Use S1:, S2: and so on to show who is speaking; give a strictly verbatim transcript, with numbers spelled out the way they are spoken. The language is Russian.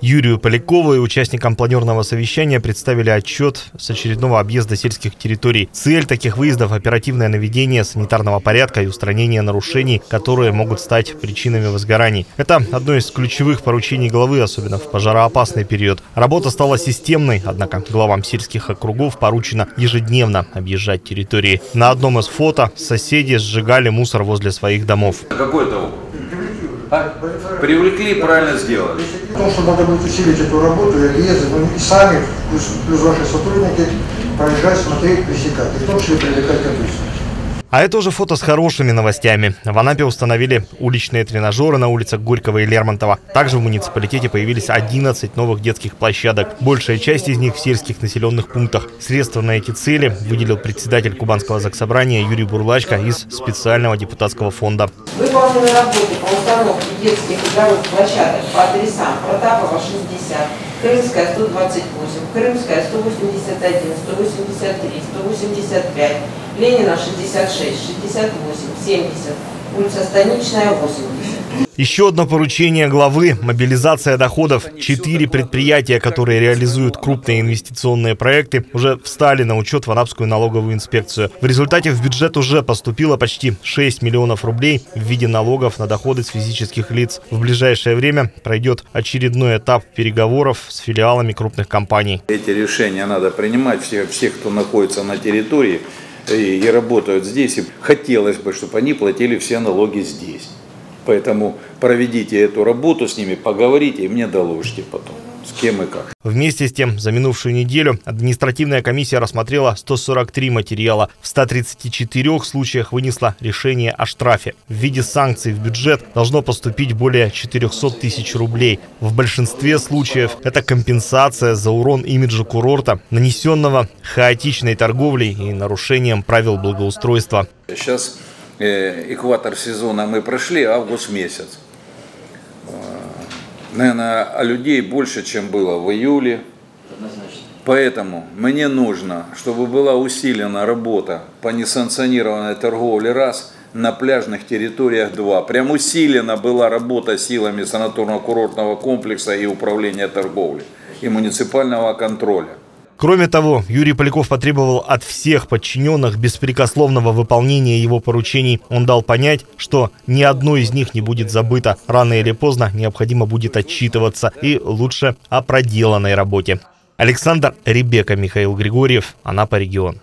S1: Юрию Полякову и участникам планерного совещания представили отчет с очередного объезда сельских территорий. Цель таких выездов – оперативное наведение санитарного порядка и устранение нарушений, которые могут стать причинами возгораний. Это одно из ключевых поручений главы, особенно в пожароопасный период. Работа стала системной, однако главам сельских округов поручено ежедневно объезжать территории. На одном из фото соседи сжигали мусор возле своих домов.
S2: Какой это? А? Привлекли, правильно сделали.
S3: Потому что надо будет усилить эту работу, и ездить, ну, и сами, плюс, плюс ваши сотрудники, проезжать, смотреть, пресекать, и в том числе привлекать ответственность.
S1: А это уже фото с хорошими новостями. В Анапе установили уличные тренажеры на улицах Горького и Лермонтова. Также в муниципалитете появились одиннадцать новых детских площадок. Большая часть из них в сельских населенных пунктах. Средства на эти цели выделил председатель Кубанского заксобрания Юрий Бурлачко из специального депутатского фонда.
S4: Выполнены работы по установке детских игровых площадок по адресам: Протапова шестьдесят, Крымская сто двадцать восемь, Крымская сто восемьдесят один, сто восемьдесят три, сто восемьдесят пять, Ленина шестьдесят шесть, шестьдесят восемь, семьдесят, улица Станичная восемьдесят.
S1: Еще одно поручение главы – мобилизация доходов. Четыре предприятия, которые реализуют крупные инвестиционные проекты, уже встали на учет в Анапскую налоговую инспекцию. В результате в бюджет уже поступило почти шесть миллионов рублей в виде налогов на доходы с физических лиц. В ближайшее время пройдет очередной этап переговоров с филиалами крупных компаний.
S2: Эти решения надо принимать всех, всех кто находится на территории и, и работают здесь. И хотелось бы, чтобы они платили все налоги здесь. Поэтому проведите эту работу с ними, поговорите и мне доложите потом, с кем и как.
S1: Вместе с тем, за минувшую неделю административная комиссия рассмотрела сто сорок три материала. В ста тридцати четырёх случаях вынесла решение о штрафе. В виде санкций в бюджет должно поступить более четырёхсот тысяч рублей. В большинстве случаев это компенсация за урон имиджа курорта, нанесенного хаотичной торговлей и нарушением правил благоустройства.
S2: Сейчас экватор сезона мы прошли, август месяц. Наверное, а людей больше, чем было в июле. Поэтому мне нужно, чтобы была усилена работа по несанкционированной торговле раз, на пляжных территориях два. Прям усилена была работа силами санаторно-курортного комплекса и управления торговлей, и муниципального контроля.
S1: Кроме того, Юрий Поляков потребовал от всех подчиненных беспрекословного выполнения его поручений. Он дал понять, что ни одно из них не будет забыто. Рано или поздно необходимо будет отчитываться, и лучше о проделанной работе. Александр Ребека, Михаил Григорьев, Анапа регион.